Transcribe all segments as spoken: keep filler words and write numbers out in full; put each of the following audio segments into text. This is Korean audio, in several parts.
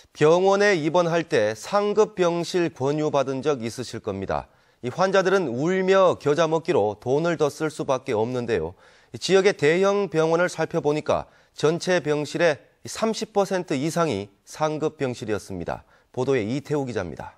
병원에 입원할 때 상급 병실 권유받은 적 있으실 겁니다. 이 환자들은 울며 겨자 먹기로 돈을 더 쓸 수밖에 없는데요. 지역의 대형 병원을 살펴보니까 전체 병실의 삼십 퍼센트 이상이 상급 병실이었습니다. 보도에 이태우 기자입니다.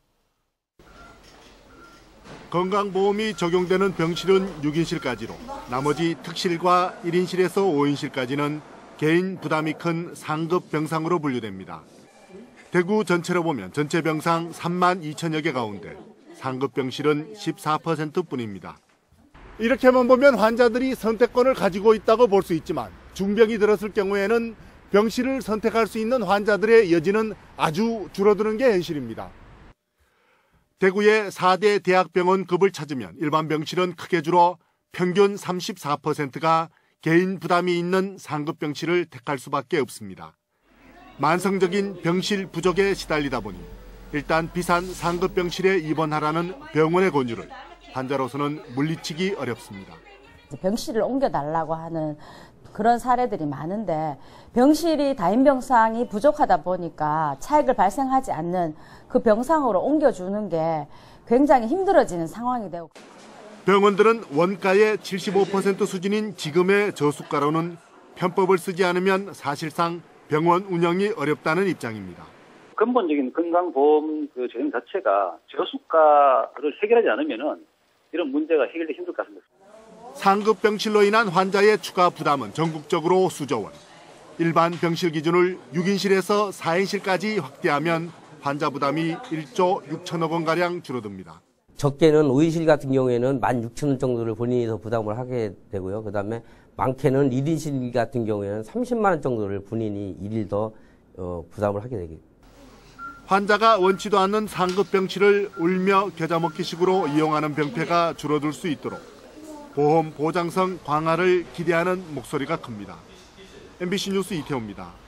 건강보험이 적용되는 병실은 육 인실까지로 나머지 특실과 일 인실에서 오 인실까지는 개인 부담이 큰 상급 병상으로 분류됩니다. 대구 전체로 보면 전체 병상 삼만 이천여 개 가운데 상급 병실은 십사 퍼센트뿐입니다. 이렇게만 보면 환자들이 선택권을 가지고 있다고 볼 수 있지만 중병이 들었을 경우에는 병실을 선택할 수 있는 환자들의 여지는 아주 줄어드는 게 현실입니다. 대구의 사 대 대학병원급을 찾으면 일반 병실은 크게 줄어 평균 삼십사 퍼센트가 개인 부담이 있는 상급 병실을 택할 수밖에 없습니다. 만성적인 병실 부족에 시달리다 보니 일단 비싼 상급 병실에 입원하라는 병원의 권유를 환자로서는 물리치기 어렵습니다. 병실을 옮겨달라고 하는 그런 사례들이 많은데 병실이 다인병상이 부족하다 보니까 차익을 발생하지 않는 그 병상으로 옮겨주는 게 굉장히 힘들어지는 상황이 되고 병원들은 원가의 칠십오 퍼센트 수준인 지금의 저수가로는 편법을 쓰지 않으면 사실상 병원 운영이 어렵다는 입장입니다. 근본적인 건강보험 그 적용 자체가 저수가를 해결하지 않으면은 이런 문제가 해결되기 힘들 것 같습니다. 상급 병실로 인한 환자의 추가 부담은 전국적으로 수조 원. 일반 병실 기준을 육 인실에서 사 인실까지 확대하면 환자 부담이 일조 육천억 원가량 줄어듭니다. 적게는 오 인실 같은 경우에는 만 육천 원 정도를 본인이 더 부담을 하게 되고요. 그다음에 많게는 일 인실 같은 경우에는 삼십만 원 정도를 본인이 일일 더 어, 부담을 하게 되겠습니다. 환자가 원치도 않는 상급 병실을 울며 겨자 먹기식으로 이용하는 병폐가 줄어들 수 있도록 보험 보장성 강화를 기대하는 목소리가 큽니다. 엠비씨 뉴스 이태우입니다.